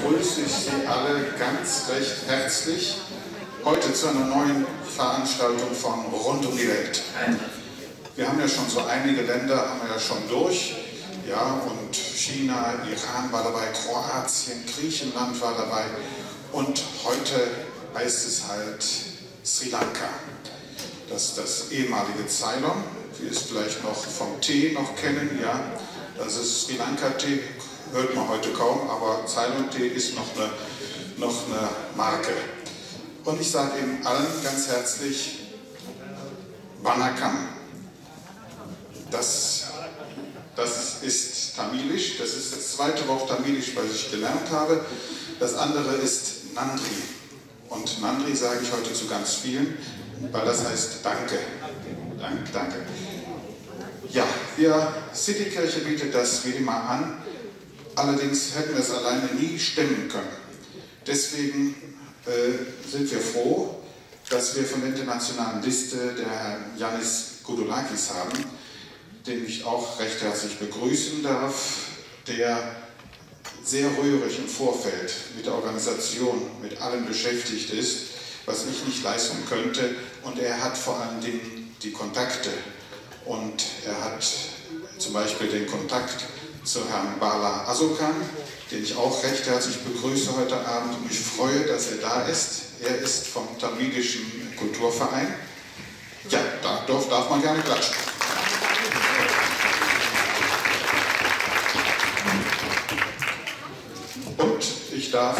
begrüße ich Sie alle ganz recht herzlich heute zu einer neuen Veranstaltung von Rund um die Welt. Wir haben ja schon so einige Länder, haben wir ja schon durch, ja, und China, Iran war dabei, Kroatien, Griechenland war dabei und heute heißt es halt Sri Lanka. Das ist das ehemalige Ceylon, wie es vielleicht noch vom Tee noch kennen, ja, das ist Sri Lanka Tee, hört man heute kaum, aber Ceylon-Tee ist noch eine Marke. Und ich sage Ihnen allen ganz herzlich Vanakkam. Das ist Tamilisch, das ist das zweite Wort Tamilisch, was ich gelernt habe. Das andere ist Nandri. Und Nandri sage ich heute zu ganz vielen, weil das heißt Danke. Danke. Ja, Citykirche bietet das wie immer an. Allerdings hätten wir es alleine nie stemmen können. Deswegen sind wir froh, dass wir von der internationalen Liste der Herrn Yannis Goudoulakis haben, den ich auch recht herzlich begrüßen darf, der sehr rührig im Vorfeld mit der Organisation, mit allem beschäftigt ist, was ich nicht leisten könnte. Und er hat vor allen Dingen die Kontakte. Und er hat zum Beispiel den Kontakt zu Herrn Bala Asokan, den ich auch recht herzlich begrüße heute Abend und ich freue, dass er da ist. Er ist vom Tamilischen Kulturverein. Ja, da darf man gerne klatschen. Und ich darf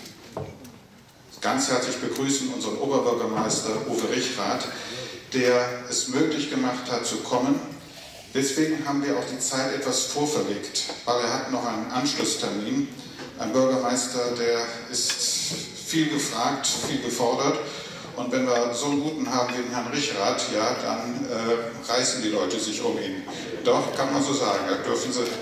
ganz herzlich begrüßen unseren Oberbürgermeister Uwe Richrath, der es möglich gemacht hat zu kommen. Deswegen haben wir auch die Zeit etwas vorverlegt, weil er hat noch einen Anschlusstermin. Ein Bürgermeister, der ist viel gefragt, viel gefordert. Und wenn wir so einen guten haben wie den Herrn Richrath, ja, dann reißen die Leute sich um ihn. Doch, kann man so sagen, ja, dürfen Sie.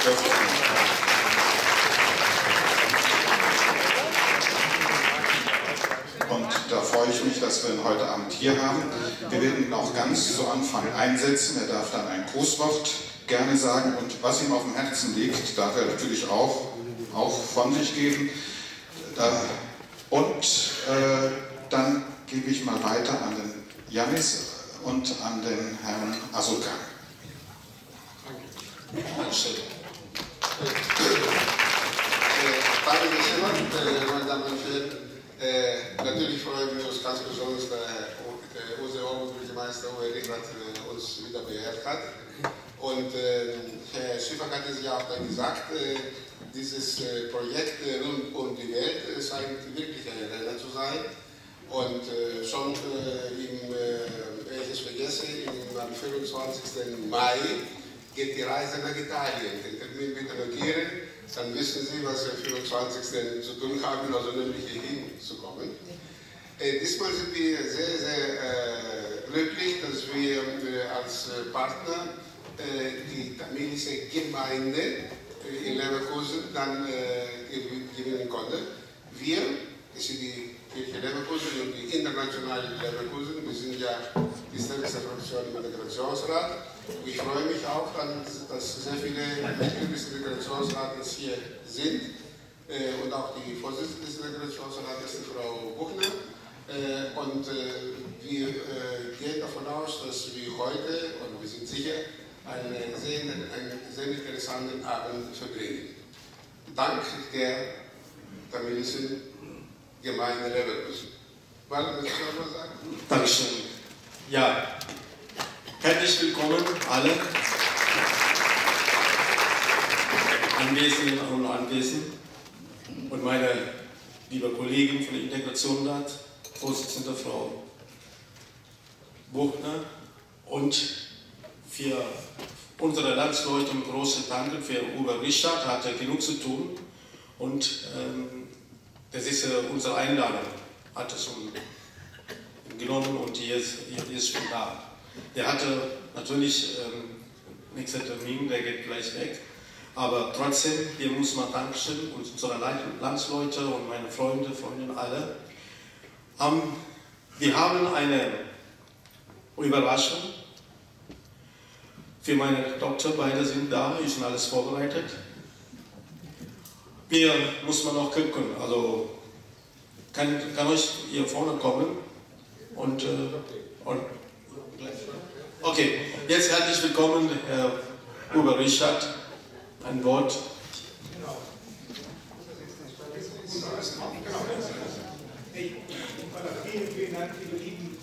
Und da freue ich mich, dass wir ihn heute Abend hier haben. Wir werden ihn auch ganz zu Anfang einsetzen. Er darf dann ein Grußwort gerne sagen. Und was ihm auf dem Herzen liegt, darf er natürlich auch von sich geben. Dann gebe ich mal weiter an den Yannis und an den Herrn Asokan. Dankeschön. Meine Damen und Herren. Natürlich freuen wir uns ganz besonders, dass unser Oberbürgermeister Uwe Richrath uns wieder beehrt hat. Und Herr Schiffer hat es ja auch dann gesagt, dieses Projekt rund um die Welt scheint wirklich ein Renner zu sein. Und schon wenn ich es vergesse, am 25. Mai geht die Reise nach Italien. Den Termin bitte notieren. Dann wissen Sie, was wir am 24. zu tun haben, also nämlich hier hinzukommen. Diesmal sind wir sehr, sehr glücklich, dass wir als Partner die tamilische Gemeinde in Leverkusen dann gewinnen konnten. Wir, das sind die Kirche Leverkusen und die internationale Leverkusen, wir sind ja die stärkste Fraktion im Integrationsrat. Ich freue mich auch, dass sehr viele Mitglieder des Integrationsrates hier sind und auch die Vorsitzende des Integrationsrates, die Frau Buchner. Und wir gehen davon aus, dass wir heute, und wir sind sicher, einen sehr interessanten Abend verbringen. Dank der tamilischen Gemeinde Leverkusen. Wollen Sie noch was sagen? Dankeschön. Ja. Herzlich willkommen alle Anwesenden und Anwesenden und meine liebe Kollegin von der Integrationsrat, Vorsitzende Frau Buchner und für unsere Landsleute ein großes Dank für Uwe Richrath, hat er genug zu tun und das ist unsere Einladung, hat er schon genommen und hier ist schon da. Der hatte natürlich nächster Termin, der geht gleich weg. Aber trotzdem, hier muss man Dankeschön und unsere Landsleute und meine Freundinnen alle. Wir haben eine Überraschung. Für meine Tochter, beide sind da, ist schon alles vorbereitet. Bier muss man noch gucken. Also kann euch hier vorne kommen und okay, jetzt herzlich willkommen, Herr Ober-Richard, ein Wort. Vielen Dank für die lieben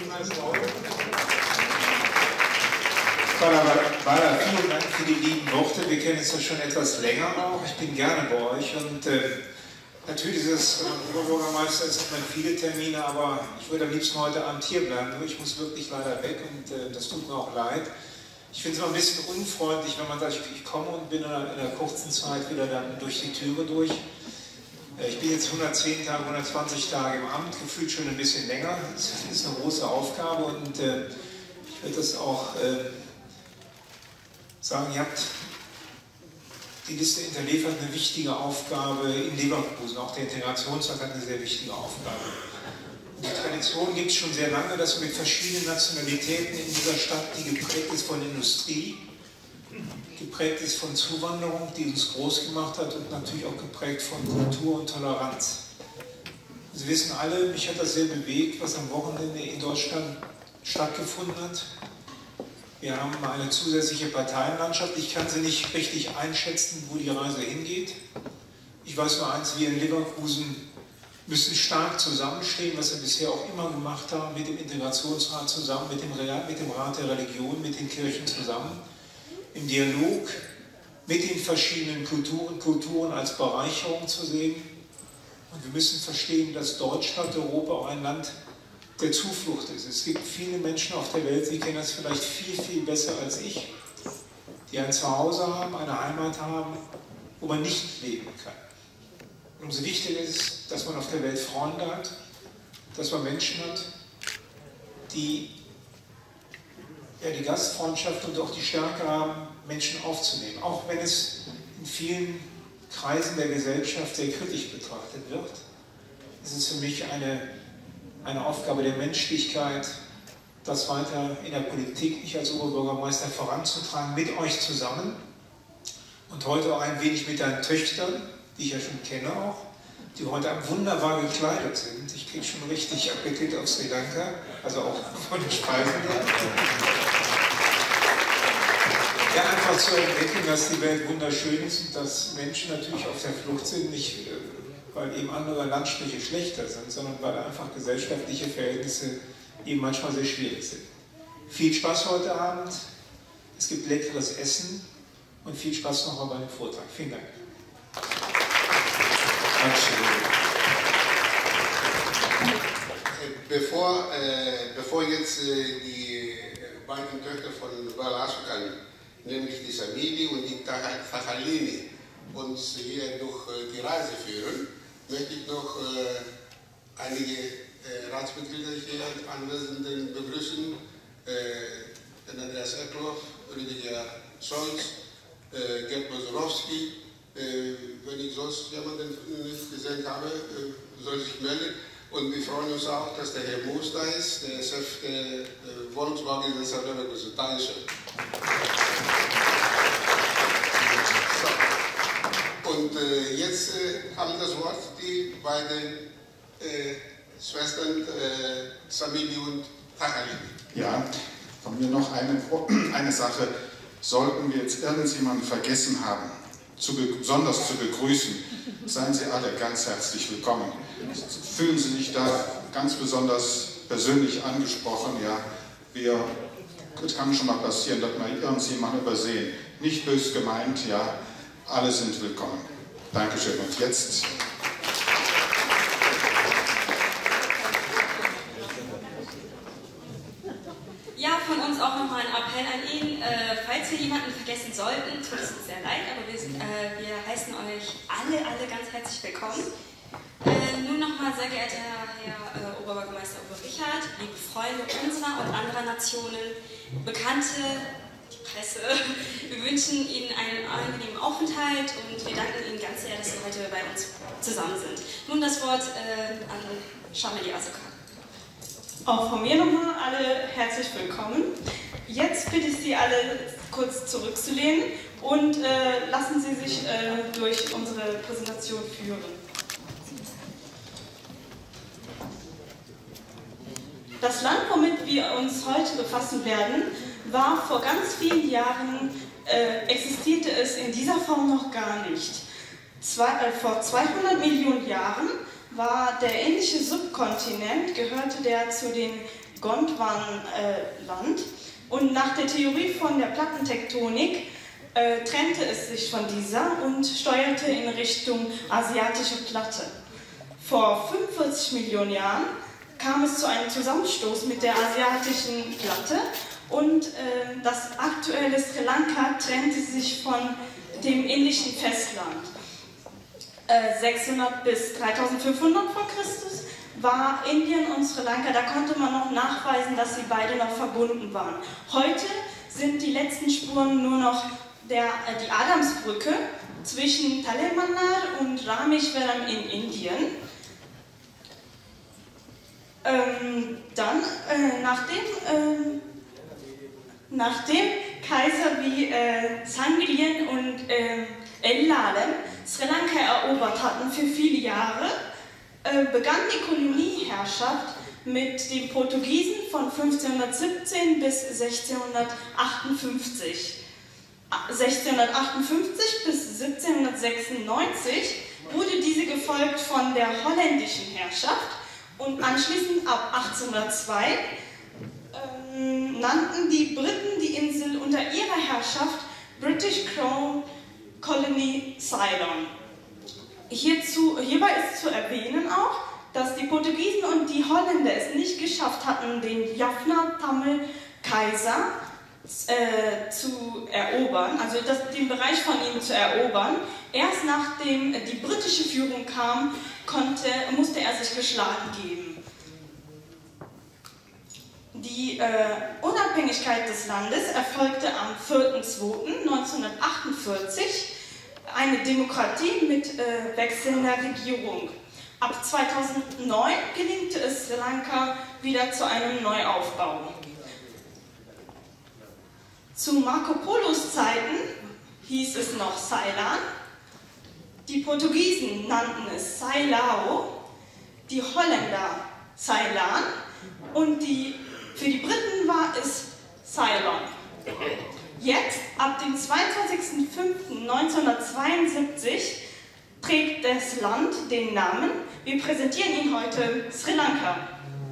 vielen Dank für die lieben Worte. Wir kennen uns ja schon etwas länger auch. Ich bin gerne bei euch und natürlich ist es, Oberbürgermeister, es hat man viele Termine, aber ich würde am liebsten heute Abend hier bleiben. Ich muss wirklich leider weg und das tut mir auch leid. Ich finde es immer ein bisschen unfreundlich, wenn man sagt, ich komme und bin in einer kurzen Zeit wieder dann durch die Türe durch. Ich bin jetzt 110 Tage, 120 Tage im Amt, gefühlt schon ein bisschen länger. Das ist eine große Aufgabe und ich würde das auch sagen, ihr habt die Liste Interlevert eine wichtige Aufgabe in Leverkusen. Auch der Integrationsrat hat eine sehr wichtige Aufgabe. Und die Tradition gibt es schon sehr lange, dass wir mit verschiedenen Nationalitäten in dieser Stadt, die geprägt ist von Industrie, geprägt ist von Zuwanderung, die uns groß gemacht hat und natürlich auch geprägt von Kultur und Toleranz. Sie wissen alle, mich hat das sehr bewegt, was am Wochenende in Deutschland stattgefunden hat. Wir haben eine zusätzliche Parteienlandschaft. Ich kann sie nicht richtig einschätzen, wo die Reise hingeht. Ich weiß nur eins, wir in Leverkusen müssen stark zusammenstehen, was wir bisher auch immer gemacht haben, mit dem Integrationsrat zusammen, mit dem Rat der Religion, mit den Kirchen zusammen, im Dialog mit den verschiedenen Kulturen als Bereicherung zu sehen. Und wir müssen verstehen, dass Deutschland, Europa auch ein Land der Zuflucht ist. Es gibt viele Menschen auf der Welt, Sie kennen das vielleicht viel, viel besser als ich, die ein Zuhause haben, eine Heimat haben, wo man nicht leben kann. Und umso wichtiger ist es, dass man auf der Welt Freunde hat, dass man Menschen hat, die die Gastfreundschaft und auch die Stärke haben, Menschen aufzunehmen. Auch wenn es in vielen Kreisen der Gesellschaft sehr kritisch betrachtet wird, ist es für mich eine Aufgabe der Menschlichkeit, das weiter in der Politik, ich als Oberbürgermeister, voranzutragen, mit euch zusammen und heute auch ein wenig mit deinen Töchtern, die ich ja schon kenne auch, die heute wunderbar gekleidet sind. Ich kriege schon richtig Appetit auf Sri Lanka, also auch von den Speisen her. Ja, einfach zu entdecken, dass die Welt wunderschön ist und dass Menschen natürlich auf der Flucht sind, nicht weil eben andere Landstriche schlechter sind, sondern weil einfach gesellschaftliche Verhältnisse eben manchmal sehr schwierig sind. Viel Spaß heute Abend, es gibt leckeres Essen und viel Spaß noch bei dem Vortrag. Vielen Dank. Bevor jetzt die beiden Töchter von Balasukan, nämlich die Samili und die Tachalini, uns hier durch die Reise führen, möchte ich noch einige Ratsmitglieder hier Anwesenden begrüßen. Andreas Eckloff, Rüdiger Scholz, Gerd Mosorowski. Wenn ich sonst jemanden nicht gesehen habe, soll sich melden. Und wir freuen uns auch, dass der Herr Moos da ist, der Chef der Wohnungsorganisation Leverkusen. Dankeschön. Und jetzt haben das Wort die beiden Schwestern Samili und Tachalini. Ja, von mir noch eine Sache. Sollten wir jetzt irgendjemanden vergessen haben, besonders zu begrüßen, seien Sie alle ganz herzlich willkommen. Fühlen Sie sich da ganz besonders persönlich angesprochen. Ja, das kann schon mal passieren, dass wir irgendjemanden übersehen. Nicht bös gemeint, ja, alle sind willkommen. Dankeschön. Und jetzt... Ja, von uns auch nochmal ein Appell an ihn. Falls wir jemanden vergessen sollten, tut es uns sehr leid, aber wir heißen euch alle ganz herzlich willkommen. Nun nochmal, sehr geehrter Herr Oberbürgermeister Ober-Richard, liebe Freunde unserer und anderer Nationen, Bekannte, die Presse, wir wünschen Ihnen einen angenehmen Aufenthalt und wir danken Ihnen ganz sehr, dass Sie heute bei uns zusammen sind. Nun das Wort an Shamili Asuka. Auch von mir nochmal alle herzlich willkommen. Jetzt bitte ich Sie alle kurz zurückzulehnen und lassen Sie sich durch unsere Präsentation führen. Das Land, womit wir uns heute befassen werden, war vor ganz vielen Jahren, existierte es in dieser Form noch gar nicht. Vor 200 Millionen Jahren war der indische Subkontinent, gehörte der zu den Gondwan-Land, und nach der Theorie von der Plattentektonik trennte es sich von dieser und steuerte in Richtung asiatische Platte. Vor 45 Millionen Jahren kam es zu einem Zusammenstoß mit der asiatischen Platte und das aktuelle Sri Lanka trennte sich von dem indischen Festland. 600 bis 3500 vor Christus war Indien und Sri Lanka, da konnte man noch nachweisen, dass sie beide noch verbunden waren. Heute sind die letzten Spuren nur noch die Adamsbrücke zwischen Talemannar und Rameshwaram in Indien. Nachdem Kaiser wie Sanglian und Ellalem Sri Lanka erobert hatten für viele Jahre, begann die Kolonieherrschaft mit den Portugiesen von 1517 bis 1658. 1658 bis 1796 wurde diese gefolgt von der holländischen Herrschaft und anschließend ab 1802 nannten die Briten die Insel unter ihrer Herrschaft British Crown Colony Ceylon. Hierbei ist zu erwähnen auch, dass die Portugiesen und die Holländer es nicht geschafft hatten, den Jaffna Tamil Kaiser zu erobern, also den Bereich von ihm zu erobern. Erst nachdem die britische Führung kam, musste er sich geschlagen geben. Die Unabhängigkeit des Landes erfolgte am 4.2.1948, eine Demokratie mit wechselnder Regierung. Ab 2009 gelangte es Sri Lanka wieder zu einem Neuaufbau. Zu Marco Polos Zeiten hieß es noch Ceylon, die Portugiesen nannten es Ceylao, die Holländer Ceylon und für die Briten war es Ceylon. Jetzt, ab dem 22.05.1972, trägt das Land den Namen, wir präsentieren ihn heute, Sri Lanka.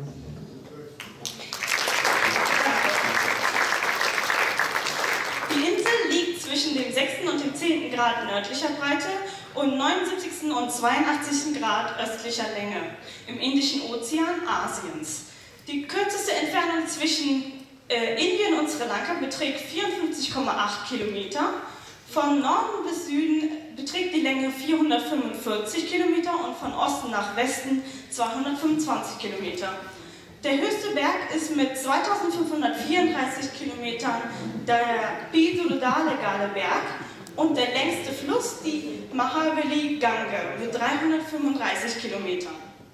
Die Insel liegt zwischen dem 6. und dem 10. Grad nördlicher Breite und 79. und 82. Grad östlicher Länge im Indischen Ozean Asiens. Die kürzeste Entfernung zwischen Indien und Sri Lanka beträgt 54,8 Kilometer. Von Norden bis Süden beträgt die Länge 445 Kilometer und von Osten nach Westen 225 Kilometer. Der höchste Berg ist mit 2534 Kilometern der Pidurdale-Berg und der längste Fluss die Mahabali Gange mit 335 Kilometern.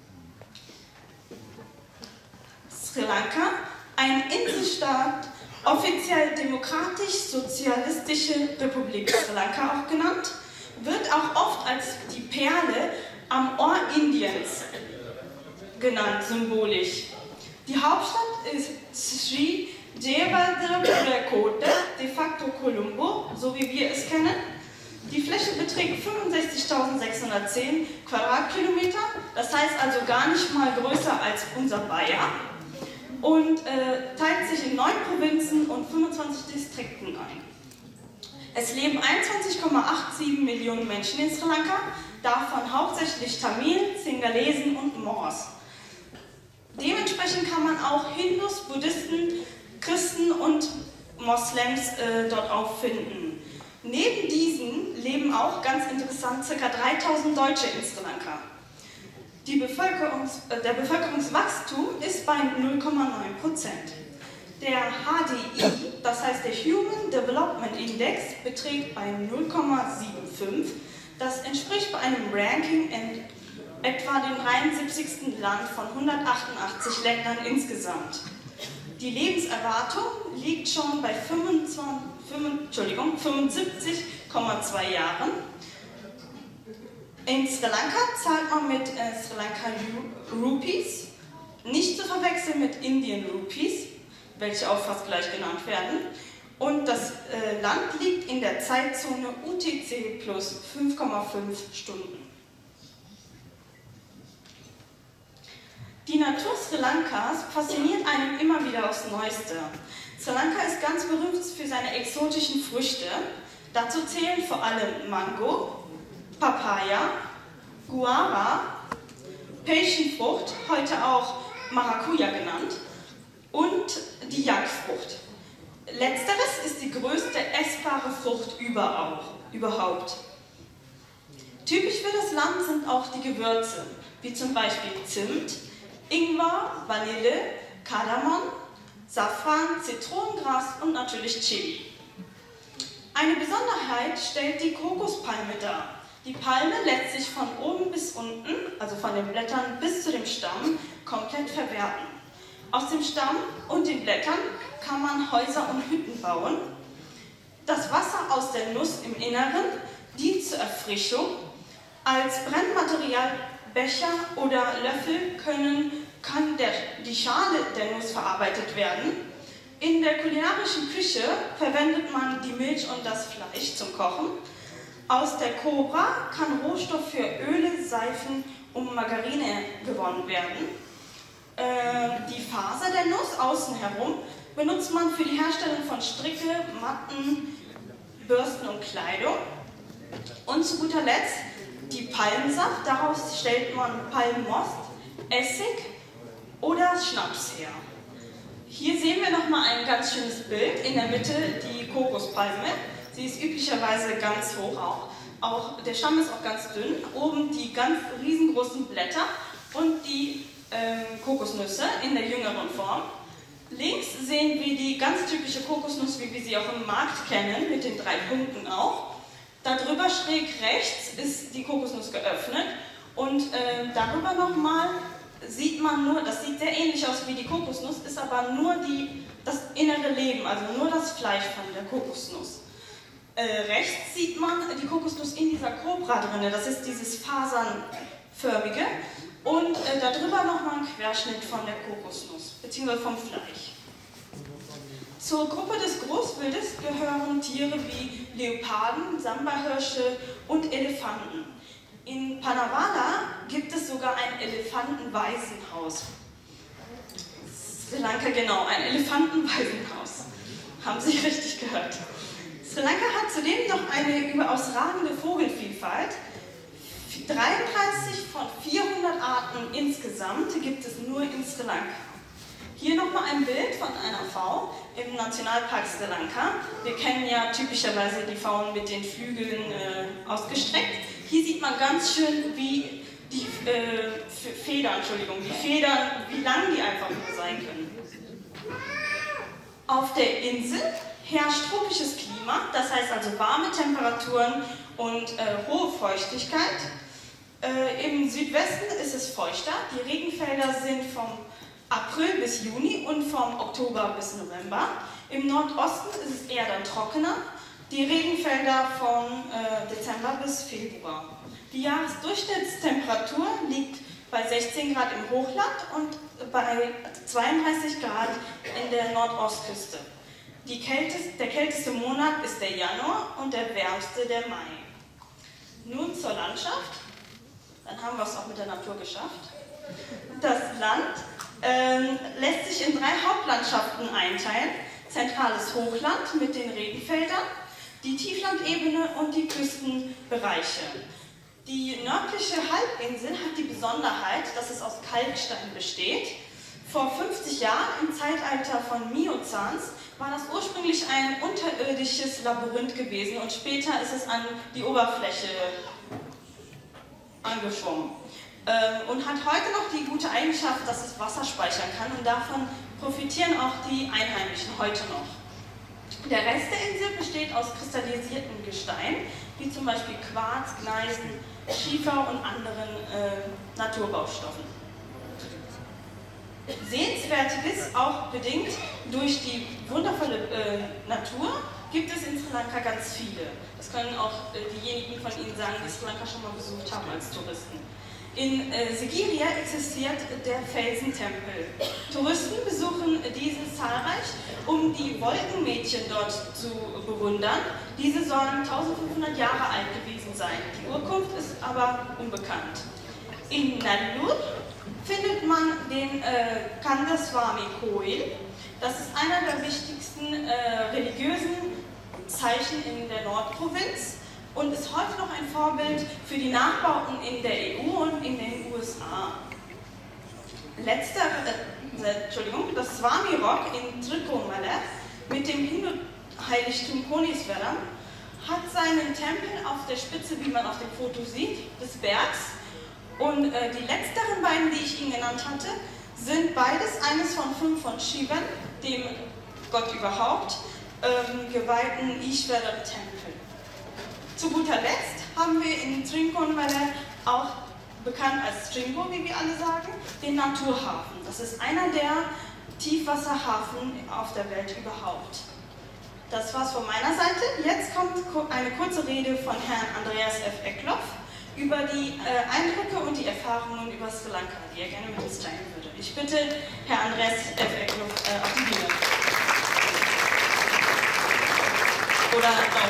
Sri Lanka, ein Inselstaat, offiziell Demokratisch-Sozialistische Republik Sri Lanka auch genannt, wird auch oft als die Perle am Ohr Indiens genannt, symbolisch. Die Hauptstadt ist Sri Jayawardena Kota, de facto Colombo, so wie wir es kennen. Die Fläche beträgt 65.610 Quadratkilometer, das heißt also gar nicht mal größer als unser Bayern, und teilt sich in 9 Provinzen und 25 Distrikten ein. Es leben 21,87 Millionen Menschen in Sri Lanka, davon hauptsächlich Tamilen, Singalesen und Moors. Dementsprechend kann man auch Hindus, Buddhisten, Christen und Moslems dort auffinden. Neben diesen leben auch, ganz interessant, ca. 3000 Deutsche in Sri Lanka. Der Bevölkerungswachstum ist bei 0,9%. Der HDI, das heißt der Human Development Index, beträgt bei 0,75. Das entspricht bei einem Ranking in etwa dem 73. Land von 188 Ländern insgesamt. Die Lebenserwartung liegt schon bei 75,2 Jahren. In Sri Lanka zahlt man mit Sri Lanka Rupees, nicht zu verwechseln mit Indian Rupees, welche auch fast gleich genannt werden. Und das Land liegt in der Zeitzone UTC plus 5,5 Stunden. Die Natur Sri Lankas fasziniert einem immer wieder aufs Neueste. Sri Lanka ist ganz berühmt für seine exotischen Früchte. Dazu zählen vor allem Mango, Papaya, Guava, Passionfrucht, heute auch Maracuja genannt, und die Jagdfrucht. Letzteres ist die größte essbare Frucht überhaupt. Typisch für das Land sind auch die Gewürze, wie zum Beispiel Zimt, Ingwer, Vanille, Kardamom, Safran, Zitronengras und natürlich Chili. Eine Besonderheit stellt die Kokospalme dar. Die Palme lässt sich von oben bis unten, also von den Blättern bis zu dem Stamm, komplett verwerten. Aus dem Stamm und den Blättern kann man Häuser und Hütten bauen. Das Wasser aus der Nuss im Inneren dient zur Erfrischung. Als Brennmaterial Becher oder Löffel kann die Schale der Nuss verarbeitet werden. In der kulinarischen Küche verwendet man die Milch und das Fleisch zum Kochen. Aus der Kobra kann Rohstoff für Öle, Seifen und Margarine gewonnen werden. Die Faser der Nuss außen herum benutzt man für die Herstellung von Stricke, Matten, Bürsten und Kleidung. Und zu guter Letzt die Palmsaft, daraus stellt man Palmmost, Essig oder Schnaps her. Hier sehen wir nochmal ein ganz schönes Bild, in der Mitte die Kokospalme. Sie ist üblicherweise ganz hoch auch der Stamm ist auch ganz dünn, oben die ganz riesengroßen Blätter und die Kokosnüsse in der jüngeren Form. Links sehen wir die ganz typische Kokosnuss, wie wir sie auch im Markt kennen, mit den 3 Punkten auch. Darüber schräg rechts ist die Kokosnuss geöffnet und darüber nochmal sieht man nur, das sieht sehr ähnlich aus wie die Kokosnuss, ist aber nur das innere Leben, also nur das Fleisch von der Kokosnuss. Rechts sieht man die Kokosnuss in dieser Kobra drin, das ist dieses fasernförmige, und darüber nochmal ein Querschnitt von der Kokosnuss, beziehungsweise vom Fleisch. Zur Gruppe des Großwildes gehören Tiere wie Leoparden, Sambahirsche und Elefanten. In Panavala gibt es sogar ein Elefantenwaisenhaus. Sri Lanka, genau, ein Elefantenwaisenhaus. Haben Sie richtig gehört. Sri Lanka hat zudem noch eine überaus ragende Vogelvielfalt. 33 von 400 Arten insgesamt gibt es nur in Sri Lanka. Hier nochmal ein Bild von einer Pfau im Nationalpark Sri Lanka. Wir kennen ja typischerweise die Pfauen mit den Flügeln ausgestreckt. Hier sieht man ganz schön, wie die Federn, wie lang die einfach nur sein können. Auf der Insel herrscht tropisches Klima, das heißt also warme Temperaturen und hohe Feuchtigkeit. Im Südwesten ist es feuchter, die Regenfelder sind vom April bis Juni und vom Oktober bis November. Im Nordosten ist es eher dann trockener, die Regenfelder von Dezember bis Februar. Die Jahresdurchschnittstemperatur liegt bei 16 Grad im Hochland und bei 32 Grad in der Nordostküste. Der kälteste Monat ist der Januar und der wärmste der Mai. Nun zur Landschaft. Dann haben wir es auch mit der Natur geschafft. Das Land lässt sich in 3 Hauptlandschaften einteilen. Zentrales Hochland mit den Regenfeldern, die Tieflandebene und die Küstenbereiche. Die nördliche Halbinsel hat die Besonderheit, dass es aus Kalkstein besteht. Vor 50 Jahren, im Zeitalter von Miozans, war das ursprünglich ein unterirdisches Labyrinth gewesen und später ist es an die Oberfläche angeschwommen. Und hat heute noch die gute Eigenschaft, dass es Wasser speichern kann, und davon profitieren auch die Einheimischen heute noch. Der Rest der Insel besteht aus kristallisiertem Gestein, wie zum Beispiel Quarz, Gneisen, Schiefer und anderen Naturbaustoffen. Sehenswertiges, auch bedingt durch die wundervolle Natur, gibt es in Sri Lanka ganz viele. Das können auch diejenigen von Ihnen sagen, die Sri Lanka schon mal besucht haben als Touristen. In Sigiriya existiert der Felsentempel. Touristen besuchen diesen zahlreich, um die Wolkenmädchen dort zu bewundern. Diese sollen 1500 Jahre alt gewesen sein. Die Urkunft ist aber unbekannt. In Nellur findet man den Kandaswamy Koil. Das ist einer der wichtigsten religiösen Zeichen in der Nordprovinz und ist heute noch ein Vorbild für die Nachbauten in der EU und in den USA. Das Swami Rock in Trikomala mit dem Hindu-Heiligtum Koniswaram hat seinen Tempel auf der Spitze, wie man auf dem Foto sieht, des Bergs. Und die letzteren beiden, die ich Ihnen genannt hatte, sind beides eines von 5 von Shivan, dem Gott überhaupt, geweihten Ishvara-Tempel. Zu guter Letzt haben wir in Trincomalee, auch bekannt als Stringo, wie wir alle sagen, den Naturhafen. Das ist einer der Tiefwasserhafen auf der Welt überhaupt. Das war's von meiner Seite. Jetzt kommt eine kurze Rede von Herrn Andreas F. Eckloff über die Eindrücke und die Erfahrungen über Sri Lanka, die er gerne mit uns teilen würde. Ich bitte Herrn Andreas F. Eckloff auf die Bühne. Oder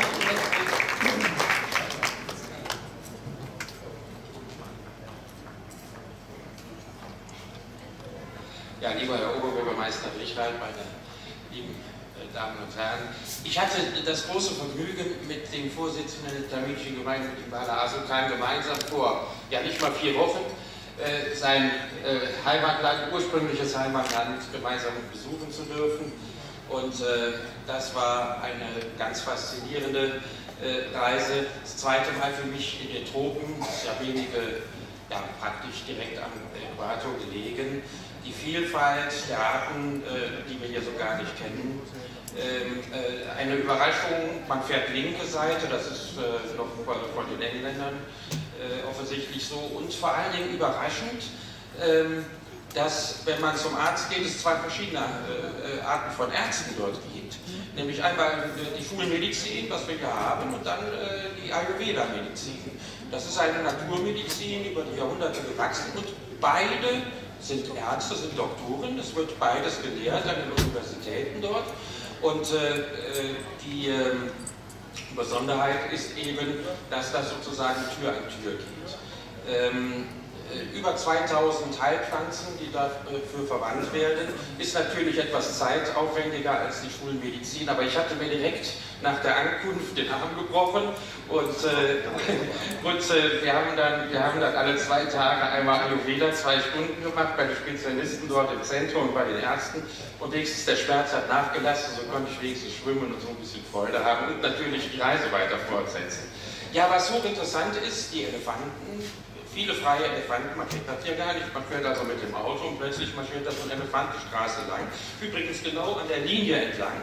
Ja, lieber Herr Oberbürgermeister Richwald, meine lieben Damen und Herren, ich hatte das große Vergnügen, mit dem Vorsitzenden der tamilischen Gemeinde, mit dem Bala Asukan, gemeinsam vor nicht mal 4 Wochen sein Heimatland, ursprüngliches Heimatland, gemeinsam besuchen zu dürfen. Und das war eine ganz faszinierende Reise. Das zweite Mal für mich in den Tropen, das ist ja wenige, praktisch direkt am Äquator gelegen. Die Vielfalt der Arten, die wir hier so gar nicht kennen, eine Überraschung. Man fährt linke Seite, das ist noch von den Engländern offensichtlich so, und vor allen Dingen überraschend, dass, wenn man zum Arzt geht, es 2 verschiedene Arten von Ärzten dort gibt. Nämlich einmal die Schulmedizin, was wir hier haben, und dann die Ayurveda-Medizin. Das ist eine Naturmedizin, über die Jahrhunderte gewachsen, und beide sind Ärzte, sind Doktoren, es wird beides gelehrt an den Universitäten dort. Und die Besonderheit ist eben, dass das sozusagen Tür an Tür geht. Über 2000 Heilpflanzen, die dafür verwandt werden, ist natürlich etwas zeitaufwendiger als die Schulmedizin, aber ich hatte mir direkt nach der Ankunft den Arm gebrochen und wir haben dann alle 2 Tage einmal Ayurveda 2 Stunden gemacht bei den Spezialisten dort im Zentrum und bei den Ärzten, und wenigstens der Schmerz hat nachgelassen, so konnte ich wenigstens schwimmen und so ein bisschen Freude haben und natürlich die Reise weiter fortsetzen. Ja, was hochinteressant ist, die Elefanten, viele freie Elefanten, man kennt das hier gar nicht, man fährt also mit dem Auto und plötzlich marschiert da so eine Elefantenstraße lang. Übrigens genau an der Linie entlang.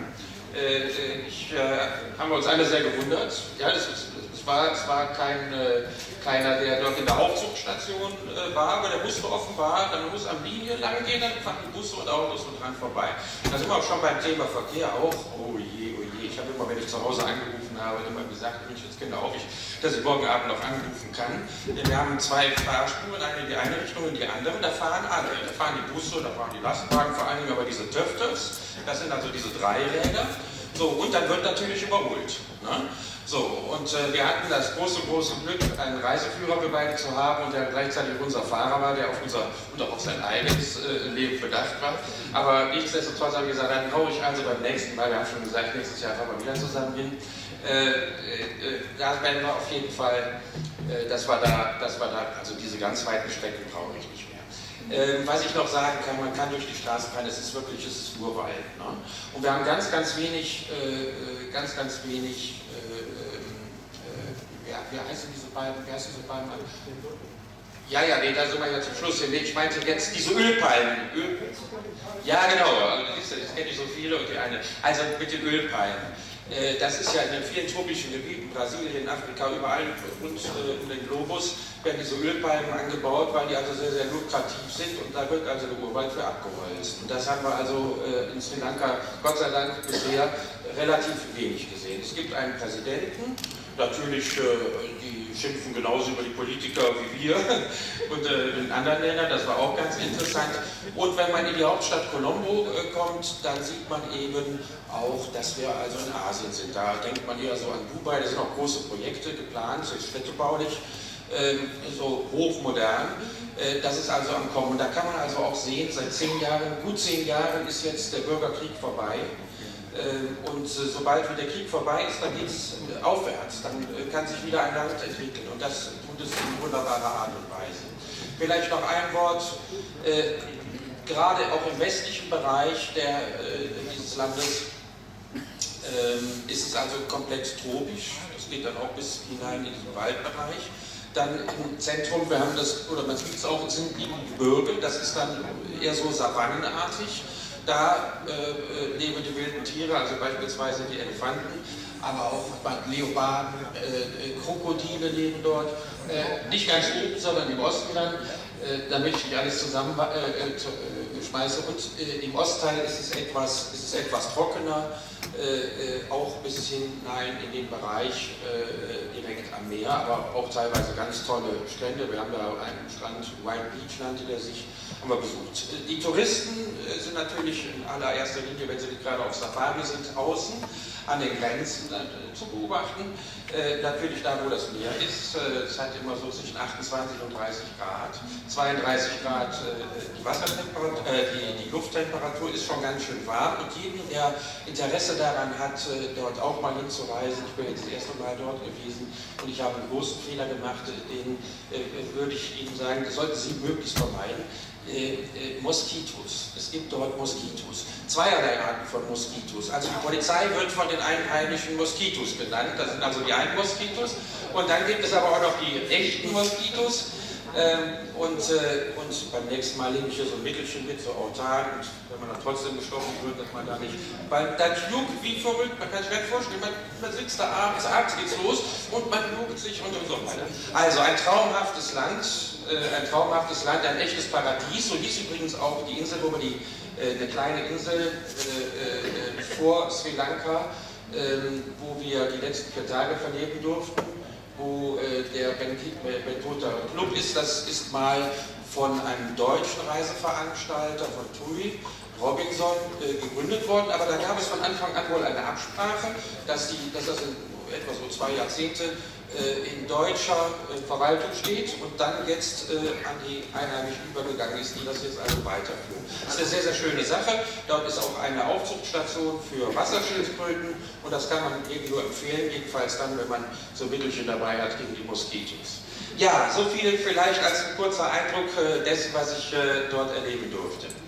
Haben wir uns alle sehr gewundert. Ja, es war keiner, der dort in der Aufzugstation war, aber der wusste offenbar, man muss am Linie lang gehen, dann fahren die Busse und Autos so dran vorbei. Da sind wir auch schon beim Thema Verkehr auch. Oh je, oh je. Ich habe immer, wenn ich zu Hause angerufen habe, immer gesagt, Menschenskinder auch ich, dass ich morgen Abend noch anrufen kann. Wir haben 2 Fahrspuren, eine in die eine Richtung und die andere, da fahren alle. Da fahren die Busse, da fahren die Lastwagen, vor allen Dingen aber diese Töfters, das sind also diese 3 Räder. So, und dann wird natürlich überholt. Ne? So, und wir hatten das große Glück, einen Reiseführer für beide zu haben, und der gleichzeitig unser Fahrer war, der auf unser und auch auf sein eigenes Leben bedacht war. Aber nichtsdestotrotz haben wir gesagt, dann hau ich also beim nächsten Mal, wir haben schon gesagt, nächstes Jahr fahren wir wieder zusammen hin. Da werden wir auf jeden Fall, das war da, also diese ganz weiten Strecken brauche ich nicht mehr. Was ich noch sagen kann, man kann durch die Straße fahren, es ist Urwald. Ne? Und wir haben ganz wenig, wie heißen diese beiden, Ja, nee, da sind wir ja zum Schluss hin. Ich meinte jetzt diese Ölpalmen. Ja, genau, das kenne ich so viele und die eine. Also mit den Ölpalmen. Das ist ja in den vielen tropischen Gebieten, Brasilien, Afrika, überall rund um den Globus, werden diese Ölpalmen angebaut, weil die also sehr, sehr lukrativ sind und da wird also der Urwald für abgeholzt. Und das haben wir also in Sri Lanka Gott sei Dank bisher relativ wenig gesehen. Es gibt einen Präsidenten, natürlich die schimpfen genauso über die Politiker wie wir und in anderen Ländern, das war auch ganz interessant. Und wenn man in die Hauptstadt Colombo kommt, dann sieht man eben auch, dass wir also in Asien sind. Da denkt man eher so an Dubai, da sind auch große Projekte geplant, städtebaulich, so hochmodern. Das ist also am Kommen. Da kann man also auch sehen, seit 10 Jahren, gut 10 Jahren ist jetzt der Bürgerkrieg vorbei. Und sobald der Krieg vorbei ist, dann geht es aufwärts, dann kann sich wieder ein Land entwickeln und das tut es in wunderbarer Art und Weise. Vielleicht noch ein Wort, gerade auch im westlichen Bereich dieses Landes ist es also komplett tropisch, das geht dann auch bis hinein in den Waldbereich. Dann im Zentrum, wir haben das, oder man sieht es auch, sind die Gebirge, das ist dann eher so savannenartig. Da leben die wilden Tiere, also beispielsweise die Elefanten, aber auch Leoparden, Krokodile leben dort. Nicht ganz oben, sondern im Osten dann, damit ich nicht alles zusammen schmeiße. Und im Ostteil ist es etwas trockener, auch bis hinein in den Bereich direkt am Meer, aber auch teilweise ganz tolle Strände. Wir haben da einen Strand, White Beach nannte der sich, haben wir besucht. Die Touristen sind natürlich in allererster Linie, wenn sie nicht gerade auf Safari sind, außen an den Grenzen zu beobachten. Natürlich da, wo das Meer ist, es hat immer so zwischen 28 und 30 Grad. 32 Grad die Lufttemperatur ist schon ganz schön warm und jeden, der Interesse daran hat, dort auch mal hinzureisen, ich bin jetzt das erste Mal dort gewesen und ich habe einen großen Fehler gemacht, den würde ich Ihnen sagen, das sollten Sie möglichst vermeiden. Moskitos. Es gibt dort Moskitos. Zweierlei Arten von Moskitos. Also die Polizei wird von den Einheimischen Moskitos genannt. Das sind also die Moskitos. Und dann gibt es aber auch noch die echten Moskitos. Und beim nächsten Mal nehme ich hier so ein Mittelchen mit, so autark, und wenn man dann trotzdem gestochen wird, dass man da nicht, weil das juckt wie verrückt, man kann sich nicht vorstellen, man sitzt da abends geht's los und man juckt sich und so weiter. Also ein traumhaftes Land, ein echtes Paradies, so hieß übrigens auch die Insel, wo wir eine kleine Insel vor Sri Lanka, wo wir die letzten 4 Tage verleben durften, wo der Bentota Club ist. Das ist mal von einem deutschen Reiseveranstalter, von TUI Robinson, gegründet worden, aber da gab es von Anfang an wohl eine Absprache, dass das in etwa so 2 Jahrzehnte in deutscher Verwaltung steht und dann jetzt an die Einheimischen übergegangen ist, die das jetzt also weiterführen. Das ist eine sehr, sehr schöne Sache. Dort ist auch eine Aufzuchtstation für Wasserschildkröten und das kann man eben nur empfehlen, jedenfalls dann, wenn man so Mittelchen dabei hat gegen die Moskitos. Ja, so viel vielleicht als ein kurzer Eindruck dessen, was ich dort erleben durfte.